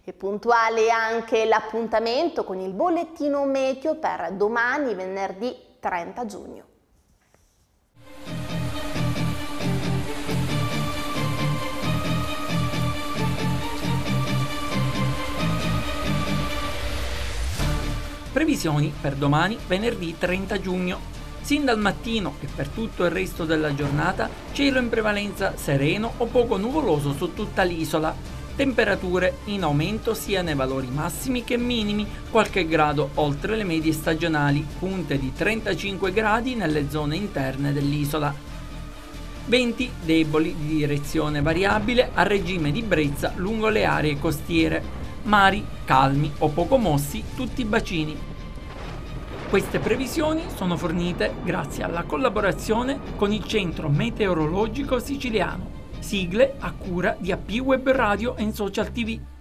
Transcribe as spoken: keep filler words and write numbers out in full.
E puntuale anche l'appuntamento con il bollettino meteo per domani, venerdì trenta giugno. Previsioni per domani, venerdì trenta giugno. Sin dal mattino e per tutto il resto della giornata, cielo in prevalenza sereno o poco nuvoloso su tutta l'isola. Temperature in aumento sia nei valori massimi che minimi, qualche grado oltre le medie stagionali, punte di trentacinque gradi nelle zone interne dell'isola. Venti deboli di direzione variabile a regime di brezza lungo le aree costiere, mari calmi o poco mossi tutti i bacini. Queste previsioni sono fornite grazie alla collaborazione con il Centro Meteorologico Siciliano. Sigle a cura di A P Web Radio e Social T V.